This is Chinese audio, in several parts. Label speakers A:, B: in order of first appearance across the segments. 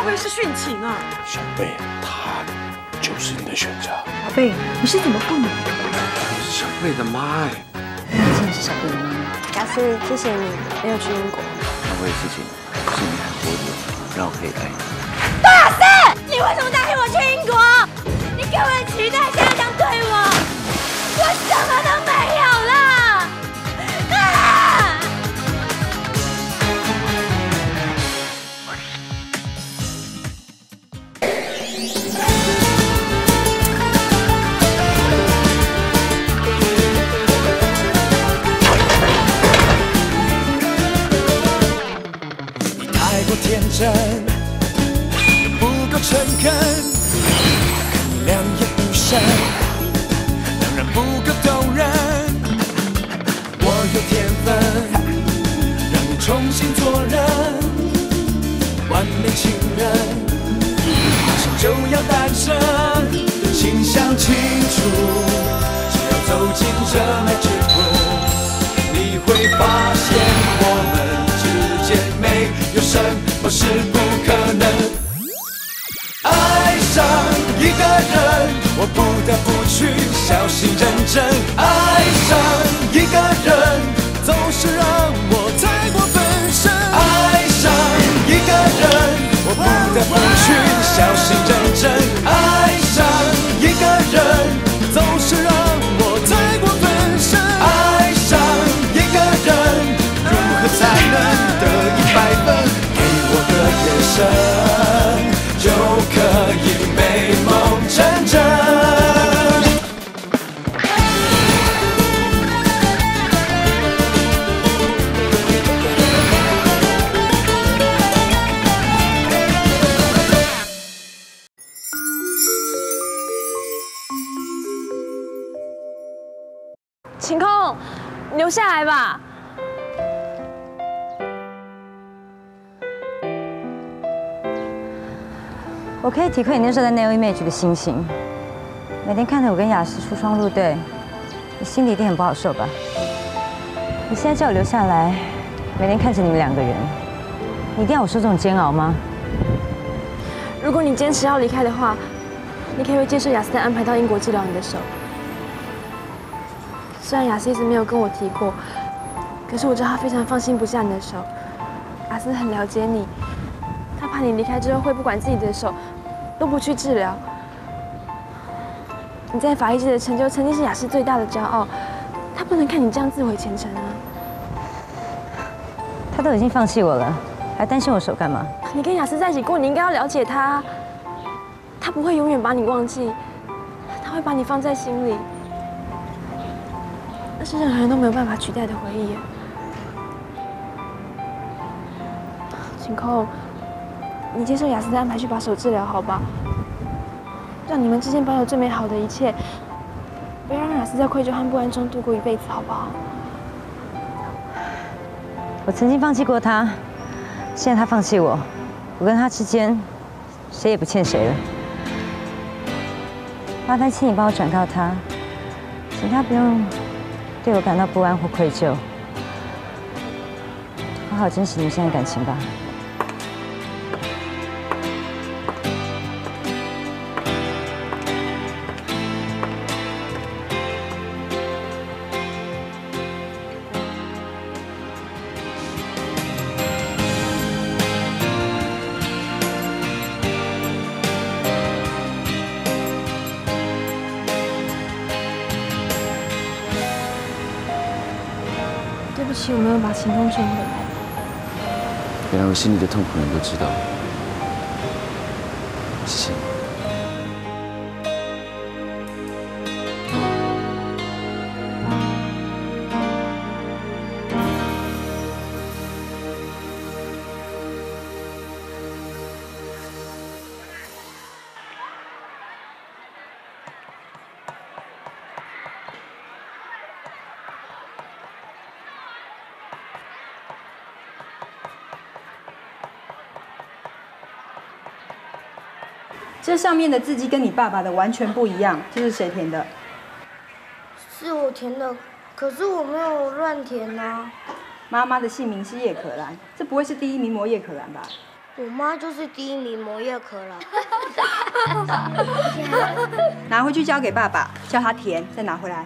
A: 会不会是殉情啊？
B: 小贝，她就是你的选择。
A: 阿贝，你是怎么不能？
B: 我是小贝的妈哎。
C: 你真的是小贝的妈妈。
D: 雅思，谢谢你没有去英国。
E: 难为的事情是你很多年，让我可以爱你。
D: 杜雅思，你为什么答应我去英国？你给我的期待现在这样对我，我什么都没有了。啊！
F: 你太过天真，不够诚恳，衡量也不深，当然不够动人。我有天分，让你重新做人，完美情人，马上就要诞生，请想清楚，只要走进这美之路，你会发现我们之间没有什么是不可能。爱上一个人，我不得不去小心认真。爱上一个人，总是让我太过分身。爱上一个人，我不得不去小心认真。爱上一个人，总是让我太过分身。爱上一个人，如何才能得100分？给我个眼神，就可以美梦成真。
D: 晴空，你留下来吧。
C: 我可以体会你那时候在 Nail Image 的心情，每天看着我跟雅思出双入对，你心里一定很不好受吧？你现在叫我留下来，每天看着你们2个人，你一定要我受这种煎熬吗？
D: 如果你坚持要离开的话，你可不可以接受雅思的安排到英国治疗你的手？虽然雅思一直没有跟我提过，可是我知道他非常放心不下你的手。雅思很了解你，他怕你离开之后会不管自己的手，都不去治疗。你在法医界的成就曾经是雅思最大的骄傲，他不能看你这样自毁前程啊！
C: 他都已经放弃我了，还担心我手干嘛？
D: 你跟雅思在一起过，你应该要了解他，他不会永远把你忘记，他会把你放在心里。那是任何人都没有办法取代的回忆。晴空，你接受雅思的安排去把手治疗好吧，让你们之间保有最美好的一切，不要让雅思在愧疚和不安中度过一辈子，好不好？
C: 我曾经放弃过他，现在他放弃我，我跟他之间谁也不欠谁了。麻烦请你帮我转告他，请他不用对我感到不安或愧疚，好好珍惜你们现在的感情吧。
D: 对不起，我没有把晴空追回来。
E: 原来我心里的痛苦你都知道，谢谢你。
A: 这上面的字迹跟你爸爸的完全不一样，这是谁填的？
G: 是我填的，可是我没有乱填啊。
A: 妈妈的姓名是叶可兰，这不会是第一名模叶可兰吧？
G: 我妈就是第一名魔叶可啦。
A: 拿回去交给爸爸，叫他填，再拿回来。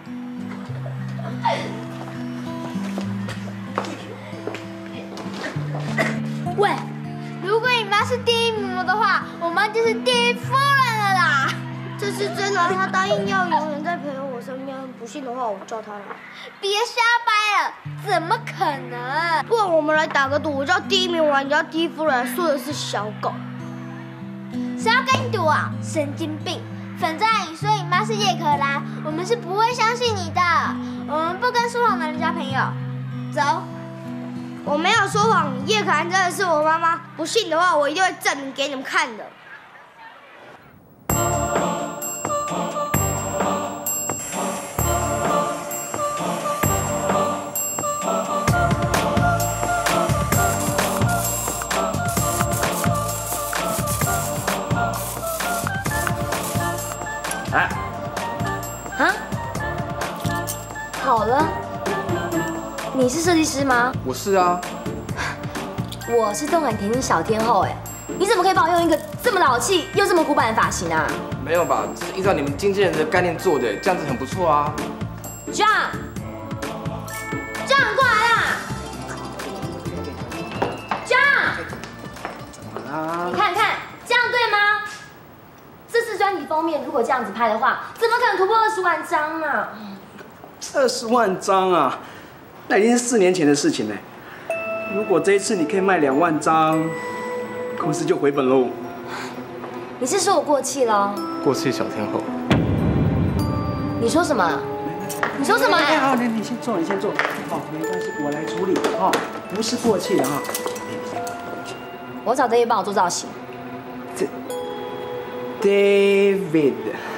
G: 喂，如果你妈是第一名的话，我妈就是第一夫人了啦。这是真的，她答应要永远在陪我身边。不信的话，我叫她来。别瞎掰了，怎么可能？不然我们来打个赌，我叫第一名玩家第一夫人，输的是小狗。谁要跟你赌啊？神经病！反正你说你妈是叶可兰，我们是不会相信你的。我们不跟说谎的人交朋友。走。我没有说谎，叶可兰真的是我妈妈。不信的话，我一定会证明给你们看的。
H: 啊？好了，你是设计师吗？
I: 我是啊。
H: 我是动感甜心小天后哎，你怎么可以帮我用一个这么老气又这么古板的发型啊？
I: 没有吧，这是依照你们经纪人的概念做的，这样子很不错啊。
H: John，过来啦 ！John，你看看，这样对吗？这次专辑封面如果这样子拍的话，怎么可能突破20万张啊
J: ？20万张啊，那已经是4年前的事情了。如果这一次你可以卖2万张，公司就回本喽。
H: 你是说我过气了？
I: 过气小天后。
H: 你说什么？你说什么？
J: 哎，好，你先坐，你先坐。好，没关系，我来处理。哈，不是过气了哈。
H: 我找 David 帮我做造型。
J: David，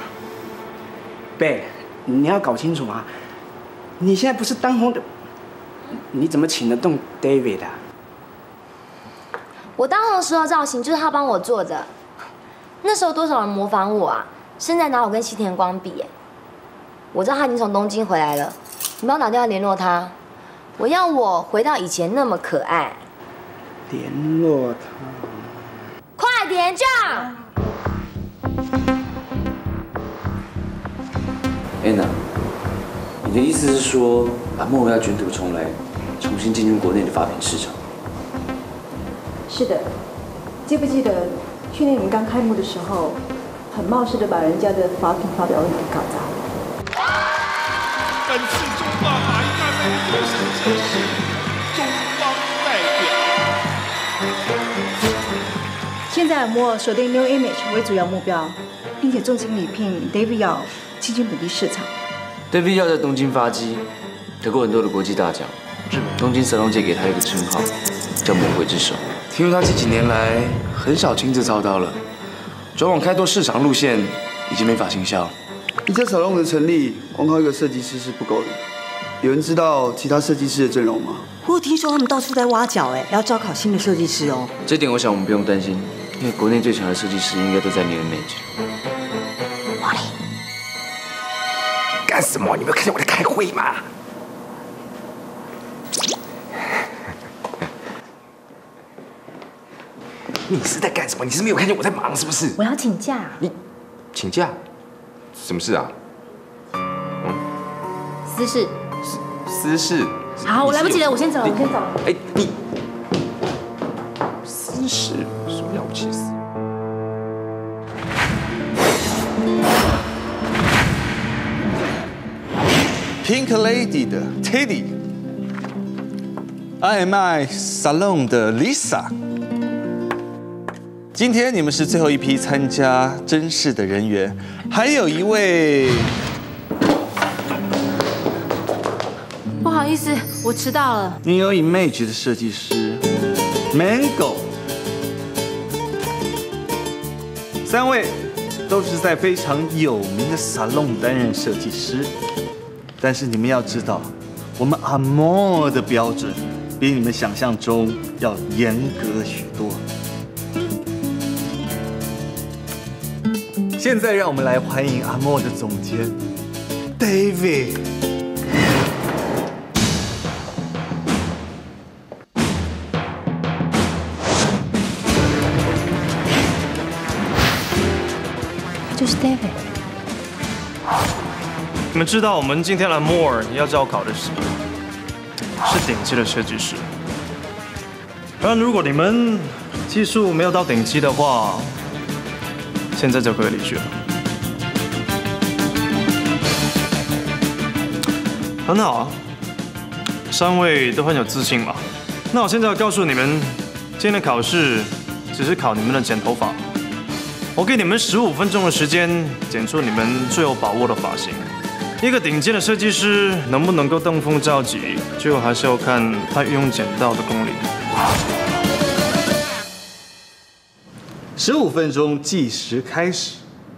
J: 贝，你要搞清楚啊！你现在不是当红的，你怎么请得动 David 啊？
H: 我当红的时候造型就是他帮我做的，那时候多少人模仿我啊！现在拿我跟西田光比，我知道他已经从东京回来了，你帮我打电话联络他，我要我回到以前那么可爱。
J: 联络他。
H: 快点，这样。
E: 安娜，你的意思是说，阿莫要卷土重来，重新进入国内的发品市场？
A: 是的，记不记得去年你们刚开幕的时候，很冒失的把人家的发品发表问题搞砸了？
B: 本次中华马艺大赛的决胜者是中方代表。
A: 现在摩尔锁定 New Image 为主要目标，并且重金礼聘 David 要进军本地市场。
E: David 要在东京发迹，得过很多的国际大奖，东京神龙界给他一个称号，叫魔鬼之手。
I: 听说他这几年来很少亲自操刀了，转往开拓市场路线，已经没法行销。
K: 一家沙龙的成立，光靠一个设计师是不够的。有人知道其他设计师的阵容吗？
L: 我听说他们到处在挖角，要招考新的设计师哦。
E: 这点我想我们不用担心，因为国内最强的设计师应该都在 New Image。
L: 华丽，
B: 干什么？你没有看见我在开会吗？你是在干什么？你是没有看见我在忙是不是？
H: 我要请假。
B: 你请假？什么事啊？
H: 私事。
B: 私事。
H: 好，我来不及了，我先走了，我先走了。
B: 哎，你私事有什么了不起的事
M: ？Pink Lady 的 Teddy，IMI Salon 的 Lisa。今天你们是最后一批参加甄试的人员，还有一位。
C: 不好意思，我迟到了。
M: New Image 的设计师 Mango， 3位都是在非常有名的 salon 担任设计师，但是你们要知道，我们 Amor 的标准比你们想象中要严格许多。现在让我们来欢迎 Amor 的总监 David。
D: 就是 David。
N: 你们知道我们今天来 Moore 要招考的是顶级的设计师。当然，如果你们技术没有到顶级的话，现在就可以离去了。很好啊，3位都很有自信嘛。那我现在要告诉你们，今天的考试只是考你们的剪头发。我给你们15分钟的时间，剪出你们最有把握的发型。一个顶尖的设计师能不能够登峰造极，最后还是要看他运用剪刀的功力。
M: 15分钟计时开始。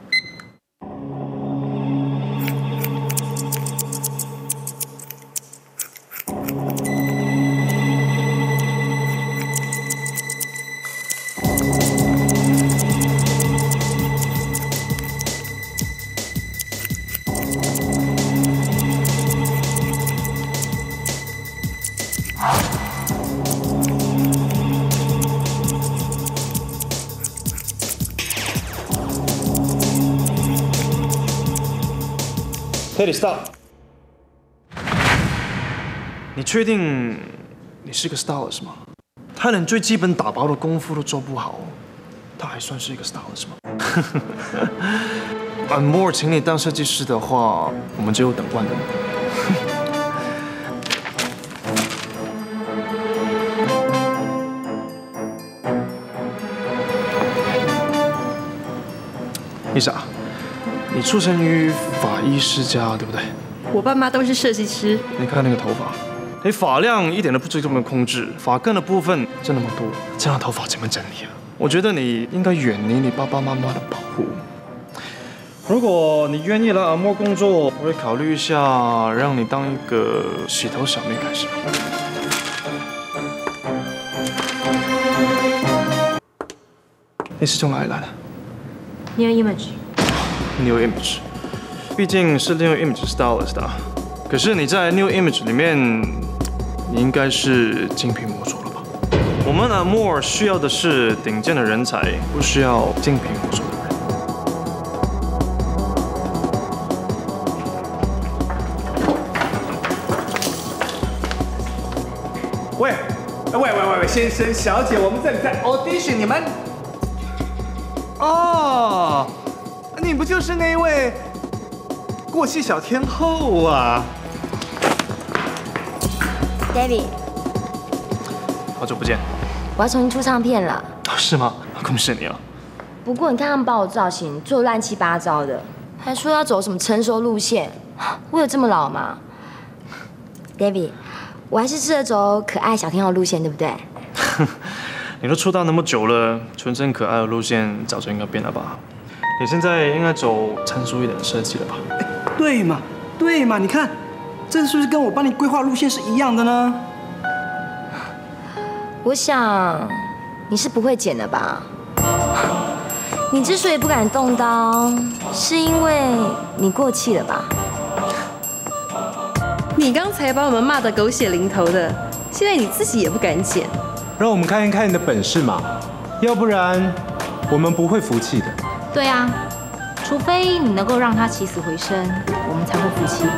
N: Teddy stop。你确定你是个 stylist 吗？他连最基本打包的功夫都做不好，他还算是一个 stylist 吗？Moore 请你当设计师的话，我们就有等惯的。Lisa， 你出身于法医世家，对不对？
O: 我爸妈都是设计师。
N: 你看那个头发，你发量一点都不注重控制，发根的部分就那么多，这样的头发怎么整理啊？我觉得你应该远离你爸爸妈妈的保护。如果你愿意来Moore工作，我会考虑一下让你当一个洗头小妹开始。你是从哪里来的
C: ？New Image。New
N: Image， 毕竟是 New Image Stylist 啊。可是你在 New Image 里面，你应该是精品魔术了吧？我们Moore需要的是顶尖的人才，不需要精品魔术的人。
M: 喂，先生小姐，我们这里在 audition， 你们。哦，你不就是那位过气小天后啊
H: ？David，
N: 好久不见。
H: 我要重新出唱片了。
N: 是吗？恭喜你啊！
H: 不过你看他们把我造型做乱七八糟的，还说要走什么成熟路线，我有这么老吗 ？David， 我还是适合走可爱小天后路线，对不对？
N: 你都出道那么久了，纯真可爱的路线早就应该变了吧？你现在应该走成熟一点的设计了吧？
J: 对嘛，你看，这是不是跟我帮你规划路线是一样的呢？
H: 我想你是不会剪的吧？你之所以不敢动刀，是因为你过气了吧？
O: 你刚才把我们骂得狗血淋头的，现在你自己也不敢剪。
P: 让我们看一看你的本事嘛，要不然我们不会服气的。
C: 对啊，除非你能够让他起死回生，我们才会服气。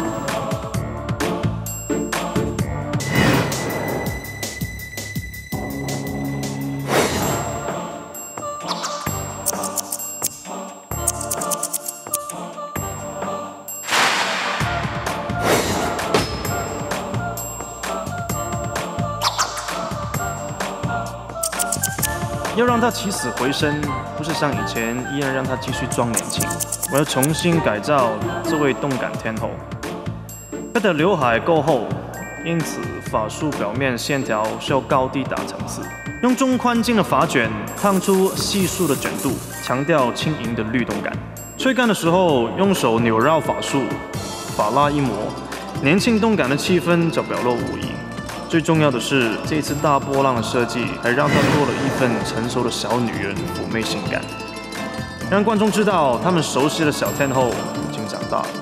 N: 要让他起死回生，不是像以前依然让他继续装年轻。我要重新改造这位动感天后。她的刘海够厚，因此发束表面线条需要高低打层次。用中宽径的发卷烫出细束的卷度，强调轻盈的律动感。吹干的时候，用手扭绕发束，发蜡一抹，年轻动感的气氛就表露无遗。最重要的是，这次大波浪的设计还让她多了一份成熟的小女人妩媚性感，让观众知道他们熟悉的小天后已经长大了。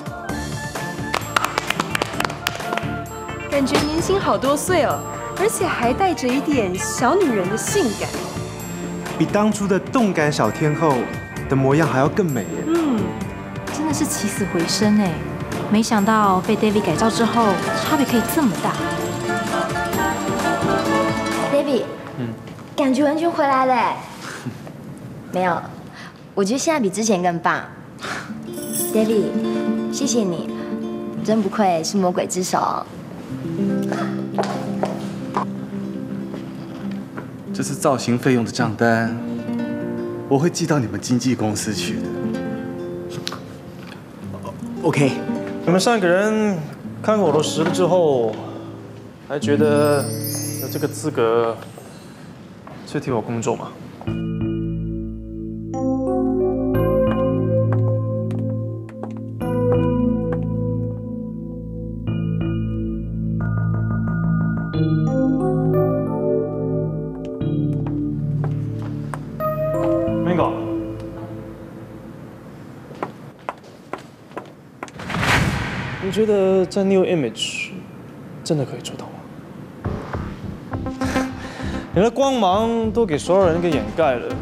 O: 感觉年轻好多岁哦，而且还带着一点小女人的性感。
P: 比当初的动感小天后的模样还要更美耶。
Q: 真的是起死回生哎！没想到被 David 改造之后，差别可以这么大。
H: David，感觉完全回来了。没有，我觉得现在比之前更棒。David， 谢谢你，真不愧是魔鬼之手。
M: 这次造型费用的账单，我会寄到你们经纪公司去的。
J: OK。
N: 你们3个人看过我的实力之后，还觉得有这个资格去替我工作吗？你觉得在 New Image 真的可以做到吗？你的光芒都给所有人给掩盖了，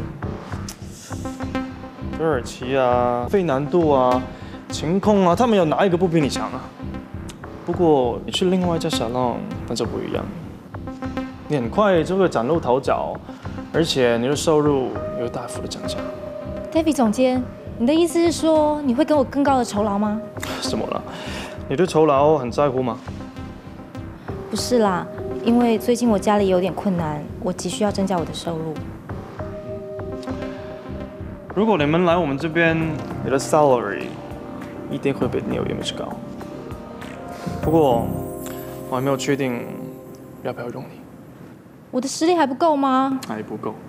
N: 土耳其啊、费南度啊、晴空啊，他们有哪一个不比你强啊？不过你去另外一家 salon 那就不一样，你很快就会崭露头角，而且你的收入也会大幅的增加。
Q: David 总监，你的意思是说你会给我更高的酬劳吗？
N: 什么了？你对酬劳很在乎吗？
Q: 不是啦，因为最近我家里有点困难，我急需要增加我的收入。
N: 如果你们来我们这边，你的 salary 一定会比 New Image 高。不过我还没有确定要不要用你。
Q: 我的实力还不够吗？
N: 还不够。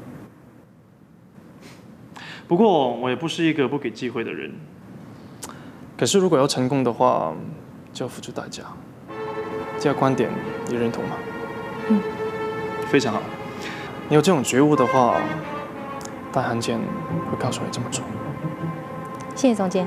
N: 不过我也不是一个不给机会的人。可是如果要成功的话，就要付出代价。这个观点你认同吗？非常好。你有这种觉悟的话，大汉奸会告诉你这么做。
Q: 谢谢总监。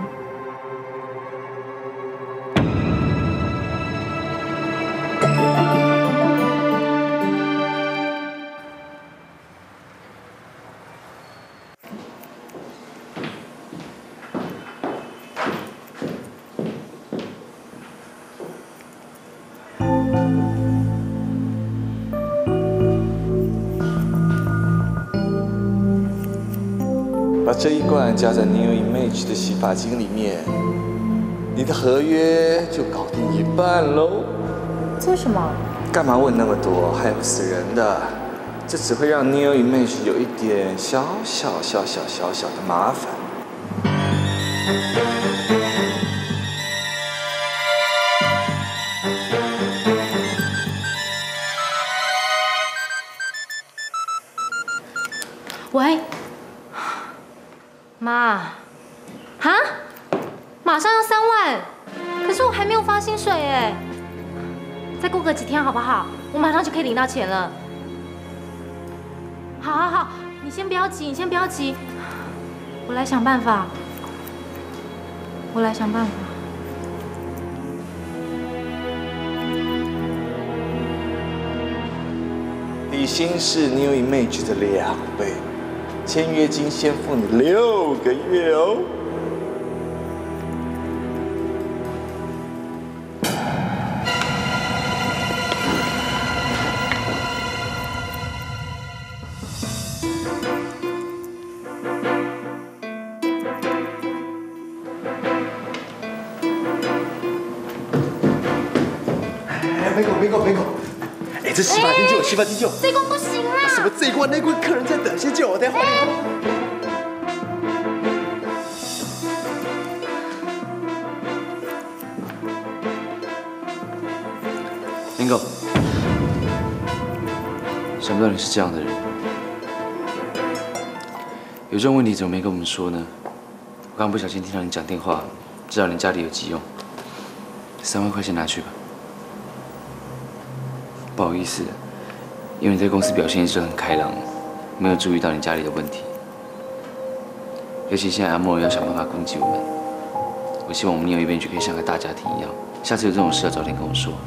R: 把这一罐加在 New Image 的洗发精里面，你的合约就搞定一半喽。
Q: 为什么？
R: 干嘛问那么多？害不死人的。这只会让 New Image 有一点小小的麻烦。
Q: 喂。妈，哈？马上要3万，可是我还没有发薪水哎。再过个几天好不好？我马上就可以领到钱了。好，你先不要急，我来想办法。
R: 底薪是 New Image 的2倍。签约金先付你6个月哦。bingo，哎，这洗发精就有，
G: 这罐不行啦。
R: 什么这罐那罐，客人在等，先救我，等下换。
E: Bingo， 想不到你是这样的人。有这种问题怎么没跟我们说呢？我刚不小心听到你讲电话，知道你家里有急用，3万块钱拿去吧。不好意思，因为你在公司表现一直很开朗，没有注意到你家里的问题。尤其现在阿莫要想办法攻击我们，我希望我们New Image可以像个大家庭一样。下次有这种事要早点跟我说。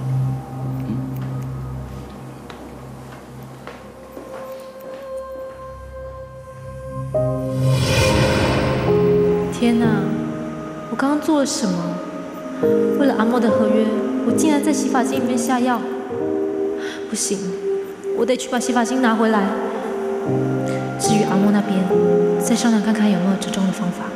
Q: 天哪！我刚刚做了什么？为了阿莫的合约，我竟然在洗发精里面下药。不行，我得去把洗发精拿回来。至于阿莫那边，再商量看看有没有折中的方法。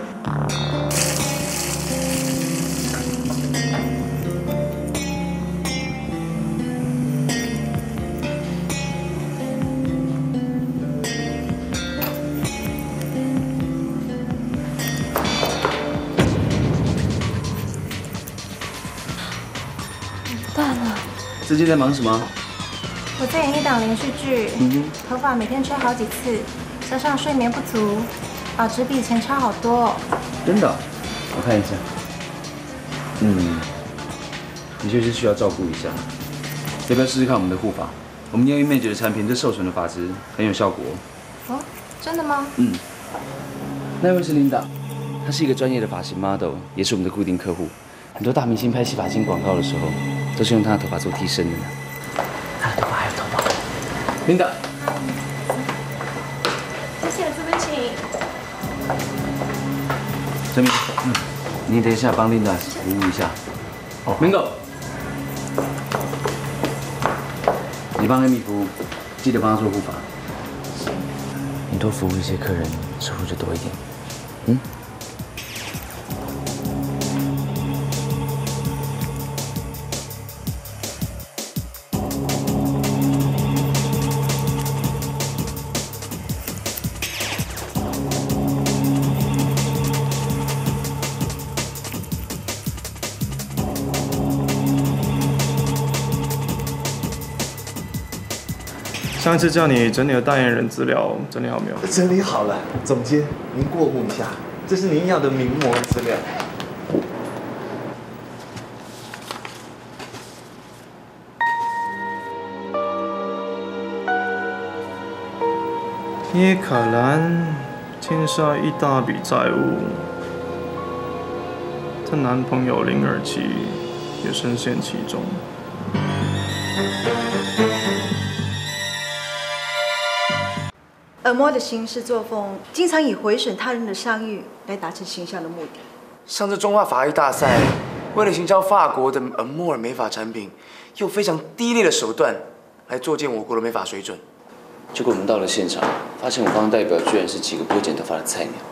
I: 最近在忙什么？
S: 我在演一档连续剧，头发每天吹好几次，加上睡眠不足，保值比以前差好多哦。
I: 真的？我看一下。的确是需要照顾一下。要不要试试看我们的护发？我们 Neo Image 的产品对受损的发质很有效果。
S: 哦，真的吗？
I: 那位是 Linda， 她是一个专业的发型 model， 也是我们的固定客户。很多大明星拍洗发精广告的时候，都是用她的头发做替身的呢。她的头发还有头毛。Linda，
S: 谢谢，这边请。
I: 陈明，你等一下帮 Linda 服务一下。Mingo， 你帮 Amy 服务，记得帮她做护发。你多服务一些客人，收入就多一点。
N: 上次叫你整理的代言人资料，整理好没有？
M: 整理好了，总监，您过目一下，这是您要的名模资料。
N: 叶凯兰欠下一大笔债务，她男朋友林尔琪也深陷其中。
A: 耳膜的行事作风，经常以毁损他人的商誉来达成形象的目的。
I: 上次中华法医大赛，为了行销法国的耳莫尔美发产品，用非常低劣的手段来作践我国的美发水准。结果我们到了现场，发现我方代表居然是几个不会剪头发的菜鸟。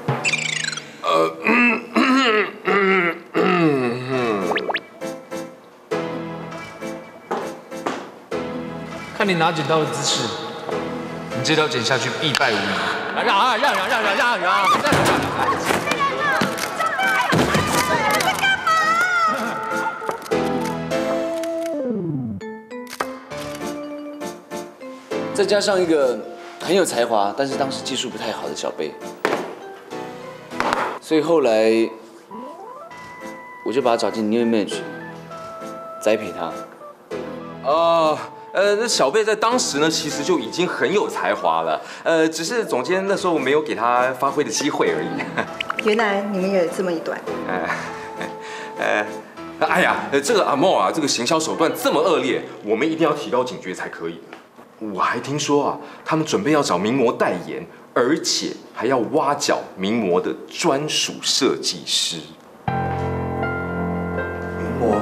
T: 看你拿剪刀的姿势，你这刀剪下去必败无疑。让！
E: 再加上一个很有才华，但是当时技术不太好的小贝，所以后来我就把他找进 Neo Image， 栽培他。
U: 那小贝在当时呢，其实就已经很有才华了，只是总监那时候没有给他发挥的机会而已。
A: 原来你们也有这么一段。
U: 哎呀，这个阿莫啊，这个行销手段这么恶劣，我们一定要提高警觉才可以。我还听说啊，他们准备要找名模代言，而且还要挖角名模的专属设计师。
I: 名模。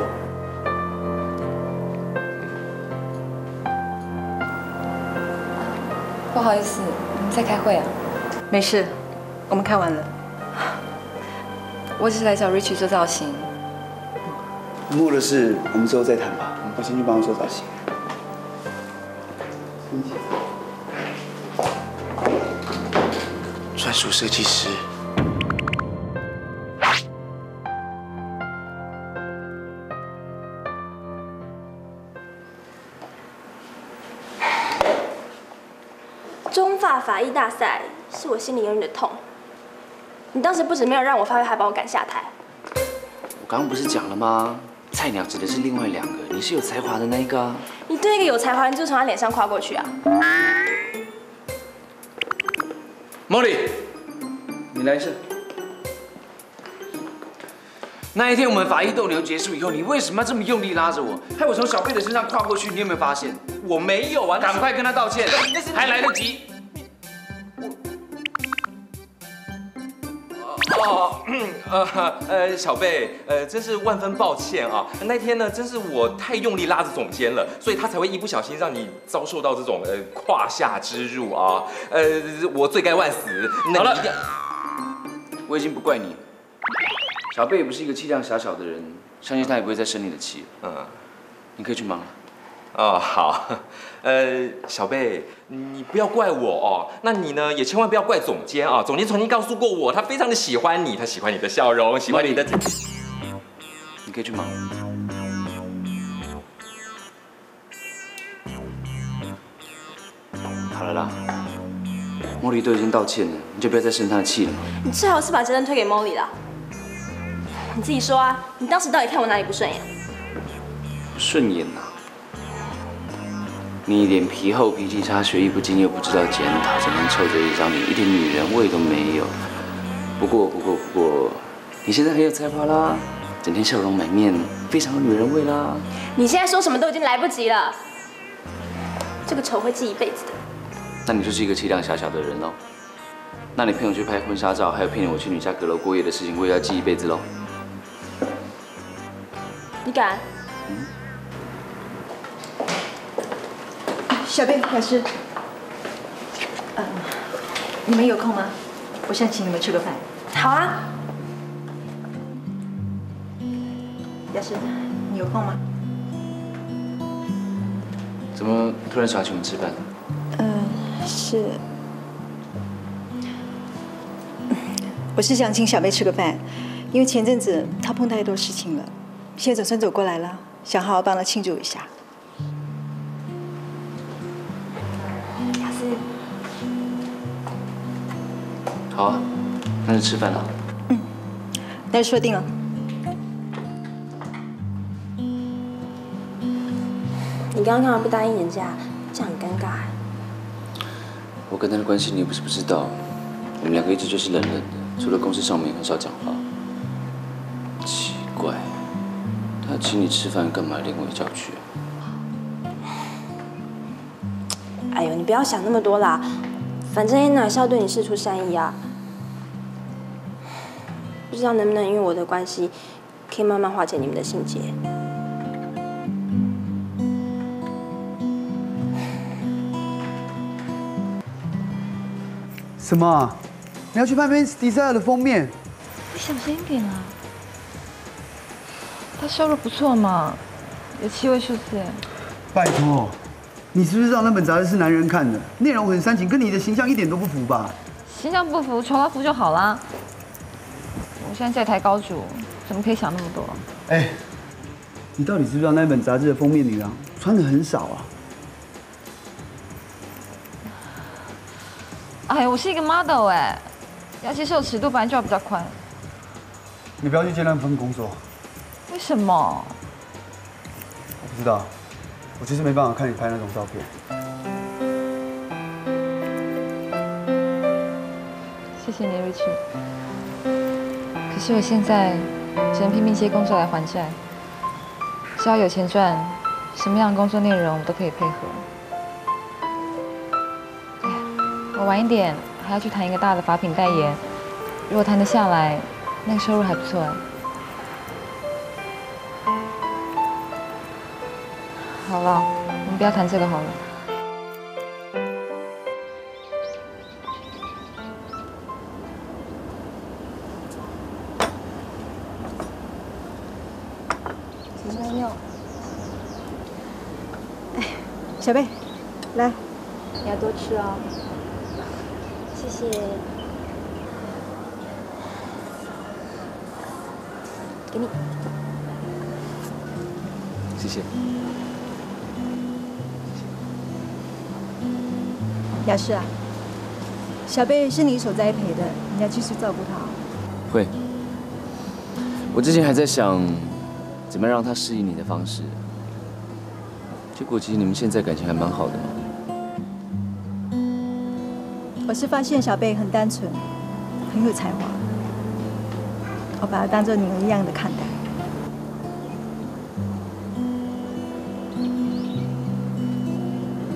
C: 不好意思，你们在开会啊？
A: 没事，我们看完了。
C: 我只是来找 Richie 做造型。
K: 莫的事我们之后再谈吧，我先去帮他做造型。
I: 专属设计师。
D: 中法法医大赛是我心里永远的痛。你当时不止没有让我发挥，还把我赶下台。
E: 我刚刚不是讲了吗？菜鸟指的是另外两个，你是有才华的那一个啊。
D: 你对一个有才华，你就从他脸上跨过去啊。
E: Molly， 你来一下。那一天我们法医斗牛结束以后，你为什么要这么用力拉着我，害我从小贝的身上跨过去？你有没有发现？
U: 我没有啊，
E: 赶快跟他道歉，还来得及。
U: 小贝，真是万分抱歉啊！那天呢，真是我太用力拉着总监了，所以他才会一不小心让你遭受到这种胯下之辱啊！我罪该万死。
E: 好了，我已经不怪你。小贝也不是一个气量狭小的人，相信他也不会再生你的气。你可以去忙了。
U: 哦，好。小贝，你不要怪我哦。那你呢，也千万不要怪总监啊！总监曾经告诉过我，他非常的喜欢你，他喜欢你的笑容，喜欢你的。
E: 你可以去忙。好了啦，茉莉都已经道歉了，你就不要再生她的气了嘛。
D: 你最好是把责任推给 Molly 啦。你自己说啊，你当时到底看我哪里不顺眼？
E: 不顺眼呐！你脸皮厚、脾气差、学艺不精，又不知道检讨，整天臭着一张脸，一点女人味都没有。不过，你现在很有才华啦，整天笑容满面，非常有女人味啦。
D: 你现在说什么都已经来不及了，这个仇会记一辈子的。
E: 那你就是一个气量狭小的人喽。那你骗我去拍婚纱照，还有骗我去你家阁楼过夜的事情，我也要记一辈子喽。
D: 你敢？
A: 小贝老师，你们有空吗？我想请你们吃个饭。
D: 好啊。
A: 雅诗，你有空吗？
E: 怎么突然想请我们吃饭？
A: 是，我是想请小贝吃个饭，因为前阵子他碰太多事情了，现在总算走过来了，想好好帮他庆祝一下。
D: 雅诗，
E: 好啊，那就吃饭了。
A: 那就说定了。
D: 你刚刚干嘛不答应人家？这样很尴尬。
E: 我跟他的关系你也不是不知道，我们两个一直就是冷冷的，除了公事上面很少讲话。奇怪，他请你吃饭干嘛连我一叫去啊？
D: 哎呦，你不要想那么多啦，反正Anna是要对你释出善意啊。不知道能不能因为我的关系，可以慢慢化解你们的心结。
K: 什么？你要去拍《Men's Desire》的封面？
O: 你小心一点啊！他收入不错嘛，有7位数字。
K: 拜托，你是不是知道那本杂志是男人看的，内容很煽情，跟你的形象一点都不符吧？
O: 形象不符，酬劳符就好啦。我现在在台高主，怎么可以想那么多？
K: 哎，你到底知不知道那本杂志的封面女郎穿的很少啊？
O: 哎，我是一个 model 哎，要接受尺度本来就要比较宽。
K: 你不要去接那份工作。
O: 为什么？
K: 我不知道，我就是没办法看你拍那种照片。
O: 谢谢你 ，Rich。可是我现在只能拼命接工作来还债，只要有钱赚，什么样的工作内容我都可以配合。我晚一点还要去谈一个大的法品代言，如果谈得下来，那个收入还不错哎。好了，我们不要谈这个好了。
A: 没有。哎，小贝，来，你要多吃哦。
D: 谢谢。给你。
E: 谢谢。
A: 雅诗啊，小贝是你一手栽培的，你要继续照顾他。
E: 会。我之前还在想，怎么让他适应你的方式。结果其实你们现在感情还蛮好的嘛。
A: 我是发现小贝很单纯，很有才华，我把他当做女儿一样的看待。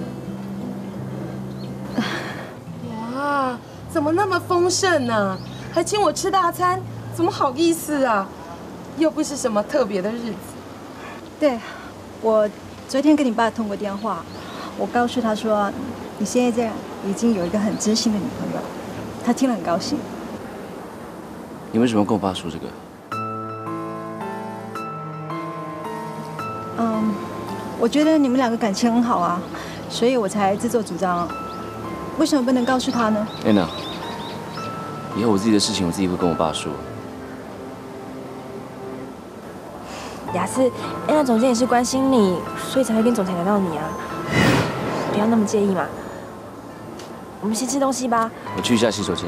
F: 哇，怎么那么丰盛呢？ 还请我吃大餐，怎么好意思啊？又不是什么特别的日子。
A: 对，我昨天跟你爸通过电话，我告诉他说，你现在这样已经有一个很知心的女朋友，他听了很高兴。
E: 你为什么要跟我爸说这个？
A: 我觉得你们两个感情很好啊，所以我才自作主张。为什么不能告诉他呢？
E: 安娜，以后我自己的事情我自己会跟我爸说。
D: 雅思，安娜总监也是关心你，所以才会跟总裁聊到你啊。不要那么介意嘛。我们先吃东西吧。
E: 我去一下洗手间。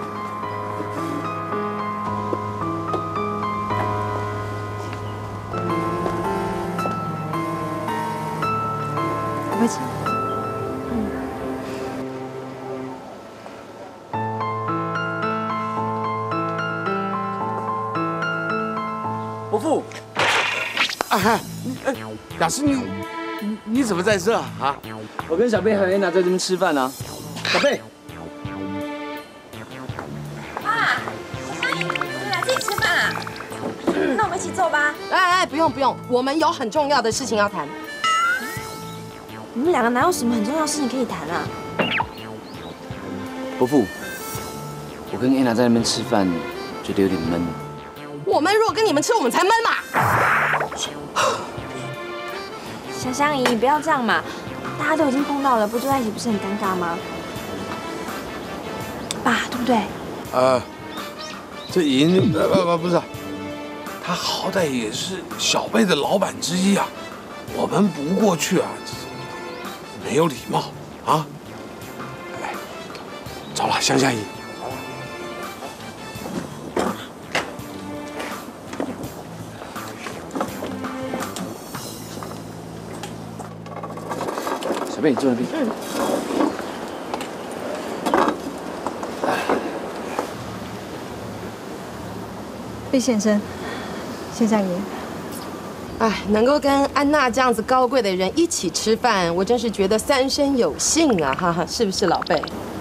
A: 不会吃。
V: 伯父，雅思，你怎么在这啊？
I: 我跟小贝和安娜在这边吃饭呢。小贝，
D: 爸，你们俩自己吃饭啊？那我们一起做吧。
F: 哎，不用，我们有很重要的事情要谈。
D: 你们两个哪有什么很重要的事情可以谈啊？
E: 伯父，我跟安娜在那边吃饭，觉得有点闷。
F: 我们如果跟你们吃，我们才闷嘛。
D: 香香姨，不要这样嘛，大家都已经碰到了，不坐在一起不是很尴尬吗？爸，对不对？
V: 这银不是，他好歹也是小贝的老板之一啊，我们不过去啊，没有礼貌啊！来，走了，香香姨。
E: 小贝，你坐那边。
A: 贝先生，谢香姨。
F: 哎，能够跟安娜这样子高贵的人一起吃饭，我真是觉得三生有幸啊！哈哈，是不是老贝？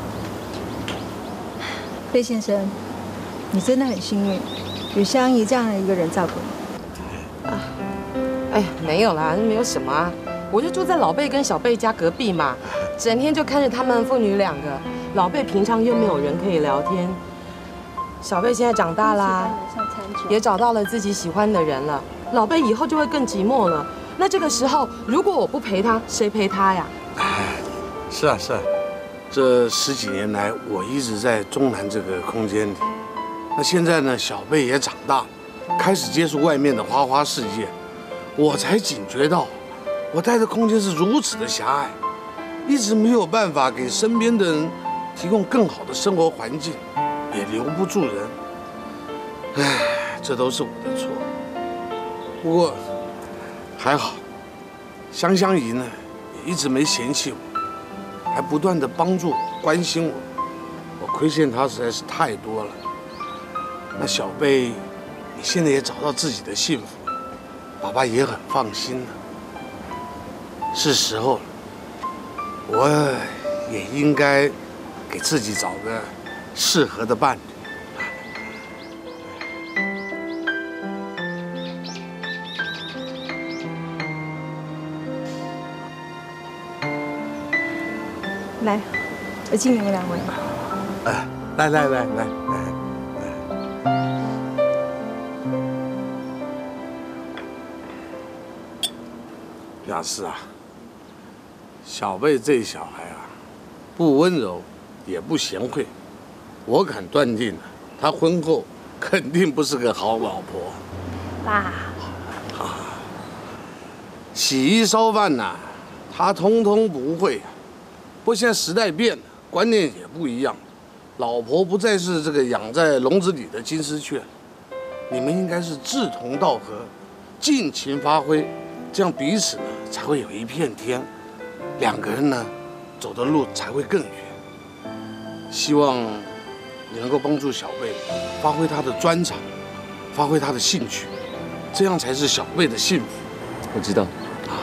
A: 贝先生，你真的很幸运，有香姨这样的一个人照顾你。
F: 哎，没有啦，没有什么啊，我就住在老贝跟小贝家隔壁嘛，整天就看着他们父女两个。老贝平常又没有人可以聊天，小贝现在长大啦，也找到了自己喜欢的人了。老贝以后就会更寂寞了。那这个时候，如果我不陪他，谁陪他呀？
V: 是啊，这10几年来，我一直在中南这个空间里。那现在呢，小贝也长大了，开始接触外面的花花世界，我才警觉到，我待的空间是如此的狭隘，一直没有办法给身边的人提供更好的生活环境，也留不住人。唉，这都是我的错。不过还好，香香姨呢也一直没嫌弃我，还不断的帮助我、关心我。我亏欠她实在是太多了。那小贝，你现在也找到自己的幸福，爸爸也很放心了。是时候了，我也应该给自己找个适合的伴侣。
A: 来，我敬你们两位。
V: 来。雅思啊，小贝这小孩啊，不温柔，也不贤惠，我敢断定，他婚后肯定不是个好老婆。
D: 爸，
V: 洗衣烧饭呐，他通通不会。不过现在时代变了，观念也不一样，老婆不再是这个养在笼子里的金丝雀，你们应该是志同道合，尽情发挥，这样彼此呢才会有一片天，两个人呢走的路才会更远。希望你能够帮助小贝发挥他的专长，发挥他的兴趣，这样才是小贝的幸福。
E: 我知道。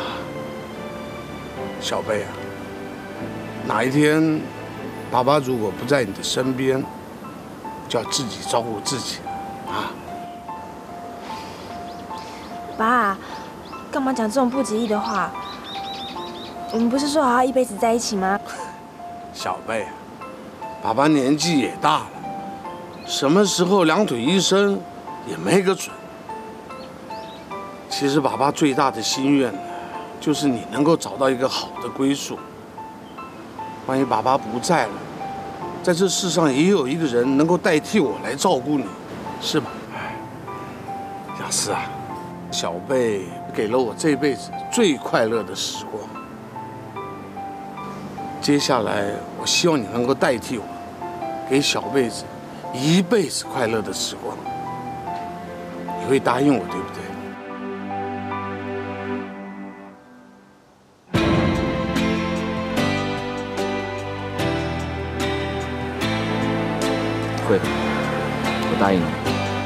V: 小贝啊，哪一天爸爸如果不在你的身边， 就要自己照顾自己啊。
D: 爸，干嘛讲这种不吉利的话？我们不是说好要一辈子在一起吗？
V: 小贝，爸爸年纪也大了，什么时候两腿一伸也没个准。其实爸爸最大的心愿呢，就是你能够找到一个好的归宿。万一爸爸不在了，在这世上也有一个人能够代替我来照顾你，是吧？雅思啊，小贝给了我这辈子最快乐的时光。接下来，我希望你能够代替我，给小贝子一辈子快乐的时光。你会答应我，对不对？
E: 会，我答应你。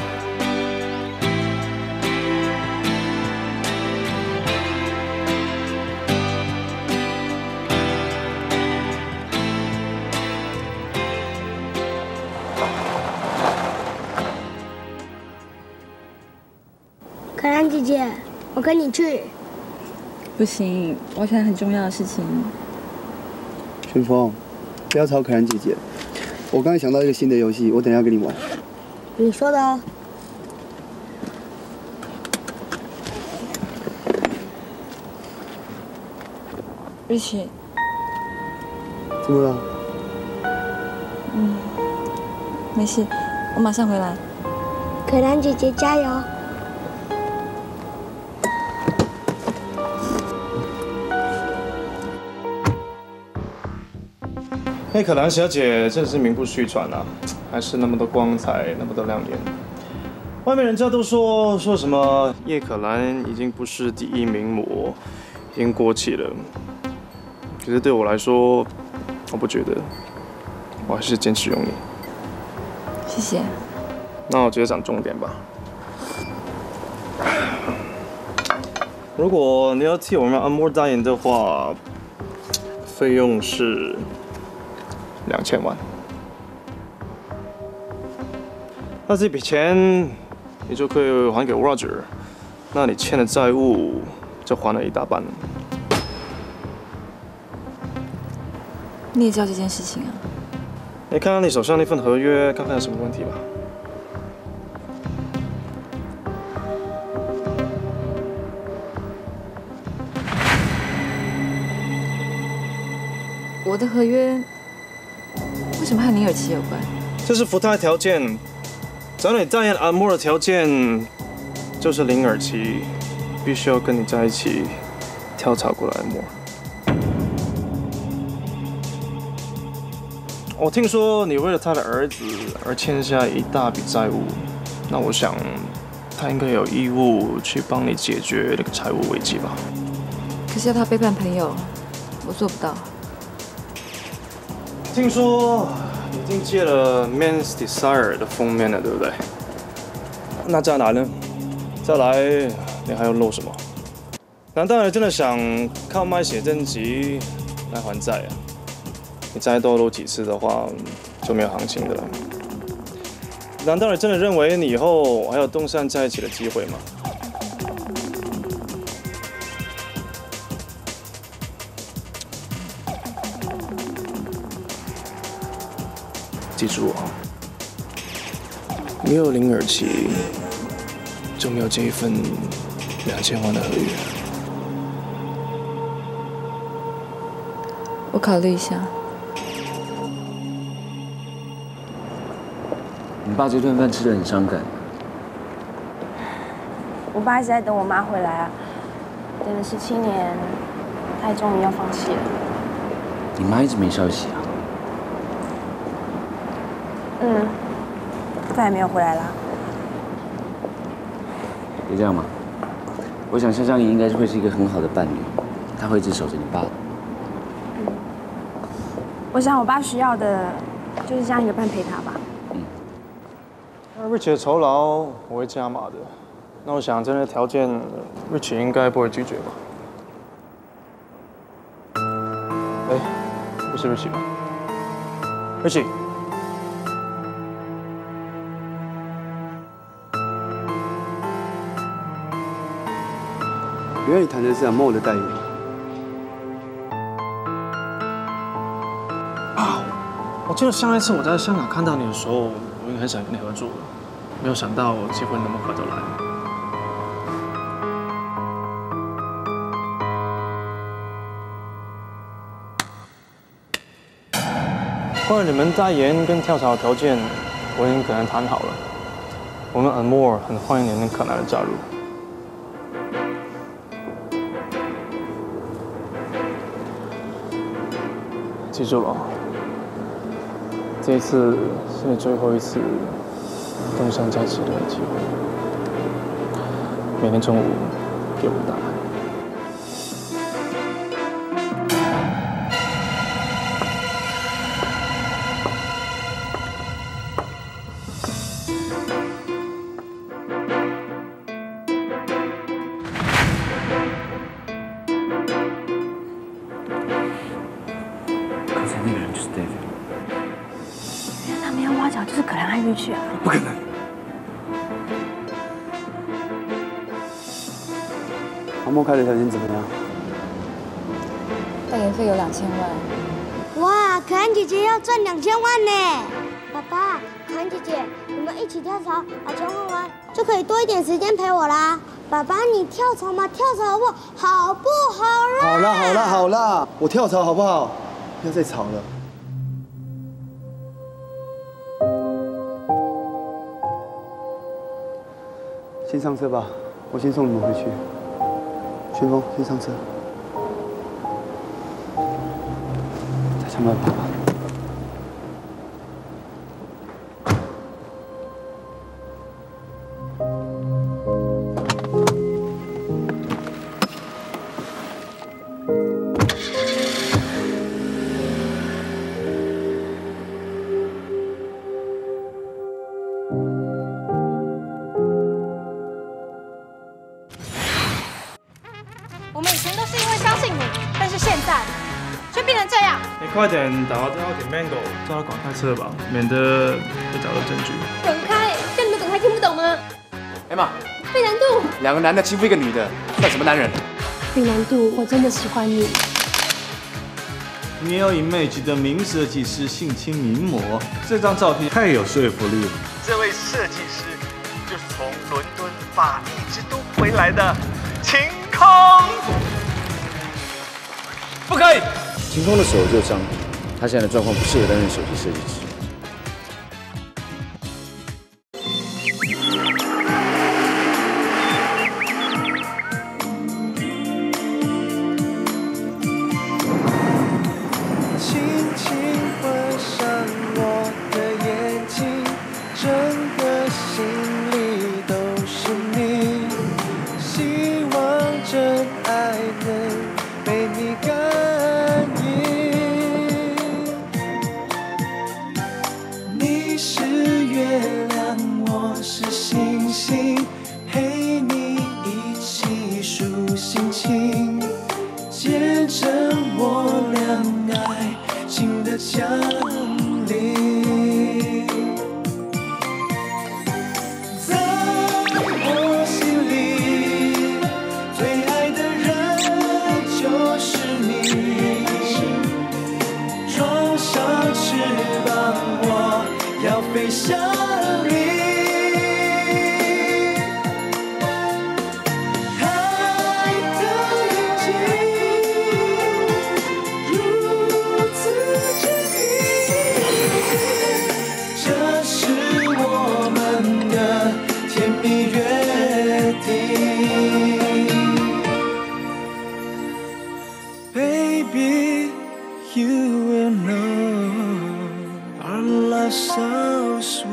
G: 可兰姐姐，我跟你去。
O: 不行，我现在很重要的事情。
K: 春风，不要吵可兰姐姐。我刚才想到一个新的游戏，我等一下跟你玩。
G: 你说的哦。
O: 日奇，
K: 怎么了？
O: 没事，我马上回来。
G: 可兰姐姐加油！
N: 嘿，可兰小姐真是名不虚传啊，还是那么的光彩，那么的亮眼。外面人家都说什么叶可兰已经不是第一名模，已经过气了。可是对我来说，我不觉得，我还是坚持用你。
O: 谢谢。
N: 那我直接讲重点吧。如果你要替我们按摩代言的话，费用是2000万。那这笔钱你就可以还给 Roger， 那你欠的债务就还了一大半了。
O: 你也知道这件事情啊？
N: 你看看你手上那份合约，看看有什么问题吧。
O: 我的合约为什么和林尔琪有关？
N: 这是附带条件，找你代言按摩的条件就是林尔琪必须要跟你在一起跳槽过来按摩。我听说你为了他的儿子而欠下一大笔债务，那我想他应该有义务去帮你解决那个财务危机吧？
O: 可是要他背叛朋友，我做不到。
N: 听说已经接了《Men's Desire》的封面了，对不对？那再来呢？再来，你还要漏什么？难道你真的想靠卖写真集来还债啊？你再多漏几次的话，就没有行情的了。难道你真的认为你以后还有东山在一起的机会吗？记住啊，没有林尔琪，就没有这一份2000万的合约。
O: 我考虑一下。
E: 你爸这顿饭吃得很伤感。
D: 我爸一直在等我妈回来啊，等了17年，他也终于要放弃了。
E: 你妈一直没消息啊？
D: 再也没有回来啦。
E: 别这样嘛，我想夏江怡应该会是一个很好的伴侣，她会一直守着你爸的。
D: 我想我爸需要的就是这样一个伴陪他吧。
N: 那 Rich 的酬劳我会加码的，那我想这样的条件 ，Rich 应该不会拒绝吧？哎，不是 Rich 吧 ？Rich。
K: 原来你谈的是Amore的代言。
N: 我记得上一次我在香港看到你的时候，我已经很想跟你合作了，没有想到机会那么快就来了。关于你们代言跟跳槽的条件，我已经跟人谈好了。我们Amore很欢迎你们可能的加入。记住了，这一次是你最后一次登上在即的机会。明天中午给我答案。
I: 那个人就是 David。
Q: 原来他们要挖角就是可兰和玉去啊？
K: 不可能。Amore开的条件怎么样？
O: 代言费有2000万。
G: 哇，可兰姐姐要赚2000万呢！爸爸，可兰姐姐，你们一起跳槽，把钱还完，就可以多一点时间陪我啦。爸爸，你跳槽嘛，跳槽好不好？好不好啦？
K: 好啦好啦好啦，我跳槽好不好？不要再吵了。先上车吧，我先送你们回去。旋风，先上车。再想办法吧。
S: 我们以前都是因为相信你，但是现在却变成这样。
N: 你快点打电话给 Mango， 叫他赶快撤吧，免得被找到证据。
S: 滚开！叫你们滚开，听不懂吗？
I: 艾玛，
S: 费南度，
I: 两个男的欺负一个女的，算什么男人？
S: 费南度，我真的喜欢你。
M: Neo Image 的名设计师性侵名模，这张照片太有说服力了。这位设计师就是从伦敦法意之都回来的晴空。
I: 不可以！晴空的手就伤，他现在的状况不适合担任首席设计师。
B: Baby, you will know our love so sweet.